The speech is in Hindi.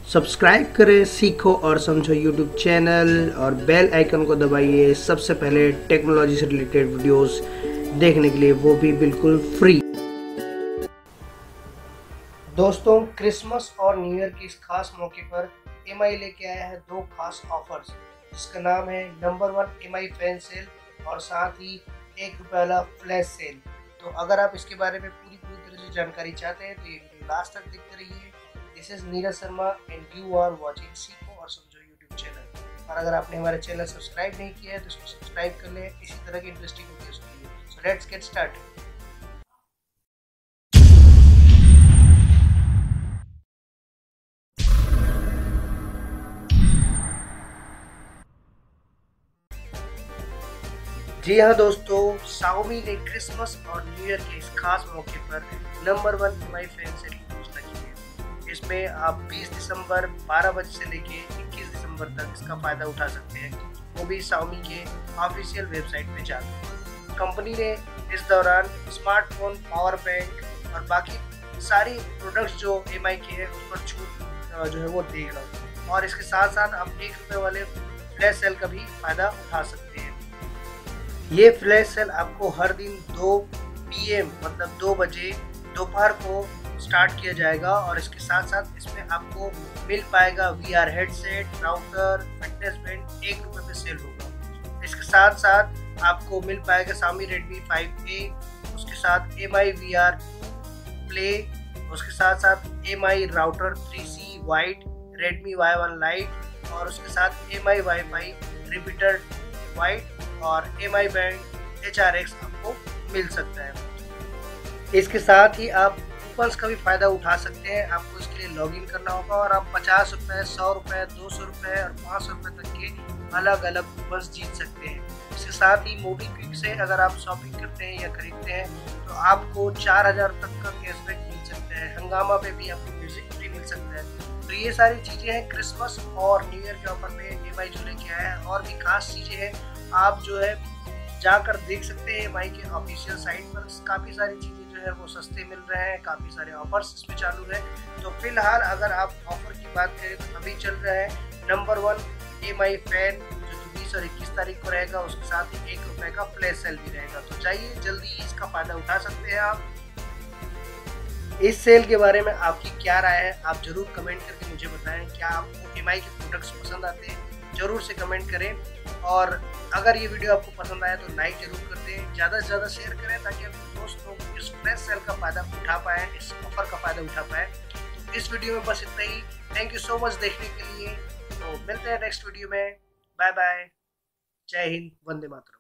सब्सक्राइब करें, सीखो और समझो यूट्यूब चैनल और बेल आइकन को दबाइए सबसे पहले टेक्नोलॉजी से रिलेटेड वीडियोस देखने के लिए, वो भी बिल्कुल फ्री। दोस्तों, क्रिसमस और न्यू ईयर के इस खास मौके पर एमआई लेके आया है दो खास ऑफर्स, जिसका नाम है नंबर 1 एमआई फैन सेल और साथ ही ₹1 वाला फ्लैश सेल। तो अगर आप इसके बारे में पूरी तरह से जानकारी चाहते हैं तो ये वीडियो लास्ट तक देखते रहिए। This is Neeraj Sharma and you are watching सीखो और समझो यूट्यूब चैनल। और अगर आपने हमारे चैनल सब्सक्राइब नहीं किया है तो इसको सब्सक्राइब कर लें इसी तरह की इंटरेस्टिंग वीडियोस के लिए। So let's get started. जी हाँ दोस्तों, Xiaomi ने क्रिसमस और न्यू ईयर के इस खास मौके पर नंबर 1 एमआई फैन सेल की घोषणा की है। इसमें आप 20 दिसंबर 12 बजे से लेके 21 दिसंबर तक इसका फायदा उठा सकते हैं, वो भी Xiaomi के ऑफिशियल वेबसाइट पे जाकर। कंपनी ने इस दौरान स्मार्टफोन, पावर बैंक और बाकी सारी प्रोडक्ट्स जो एमआई के हैं उस पर छूट जो है वो दे रहा है। और इसके साथ साथ आप ₹1 वाले फ्लैश सेल का भी फायदा उठा सकते हैं। ये फ्लैश सेल आपको हर दिन 2 PM मतलब 2 बजे दोपहर को स्टार्ट किया जाएगा और इसके साथ साथ इसमें आपको मिल पाएगा VR headset, router, fitness band ₹1 पे सेल होगा। इसके साथ साथ आपको मिल पाएगा Xiaomi Redmi 5A, उसके साथ MI VR प्ले, उसके साथ साथ MI router 3C white, Redmi Y1 Lite और उसके साथ MI Wi-Fi रिपीटर वाइड और MI बैंड HRX आपको मिल सकता है। इसके साथ ही आप कूपन्स का भी फायदा उठा सकते हैं। आपको इसके लिए लॉगिन करना होगा और आप ₹50, ₹100, ₹200 और ₹500 तक के अलग अलग कूपन्स जीत सकते हैं। इसके साथ ही मोबीक्विक से अगर आप शॉपिंग करते हैं या खरीदते हैं तो आपको 4000 तक का कैशबैक मिल सकता है। हंगामा पे भी आपको म्यूजिक फ्री मिल सकता है। तो ये सारी चीज़ें हैं क्रिसमस और न्यू ईयर के ऑफर पे एमआई जो लेके आया है। और भी खास चीज़ें हैं, आप जो है जाकर देख सकते हैं एमआई के ऑफिशियल साइट पर। काफ़ी सारी चीज़ें जो है वो सस्ते मिल रहे हैं, काफ़ी सारे ऑफर्स इसमें चालू हैं। तो फिलहाल अगर आप ऑफर की बात करें तो अभी चल रहा है नंबर 1 एमआई फैन जो 20 और 21 तारीख को रहेगा, उसके साथ ही ₹1 का फ्लैश सेल भी रहेगा। तो जाइए जल्दी इसका फायदा उठा सकते हैं आप। इस सेल के बारे में आपकी क्या राय है, आप जरूर कमेंट करके मुझे बताएं। क्या आपको एमआई के प्रोडक्ट्स पसंद आते हैं, जरूर से कमेंट करें। और अगर ये वीडियो आपको पसंद आया तो लाइक जरूर कर दें, ज़्यादा से ज़्यादा शेयर करें ताकि अपने दोस्त लोग इस फ्लैश सेल का फायदा उठा पाएँ, इस ऑफर का फायदा उठा पाएँ। तो इस वीडियो में बस इतना ही। थैंक यू सो मच देखने के लिए। तो मिलते हैं नेक्स्ट वीडियो में। बाय बाय, जय हिंद, वंदे मातरम।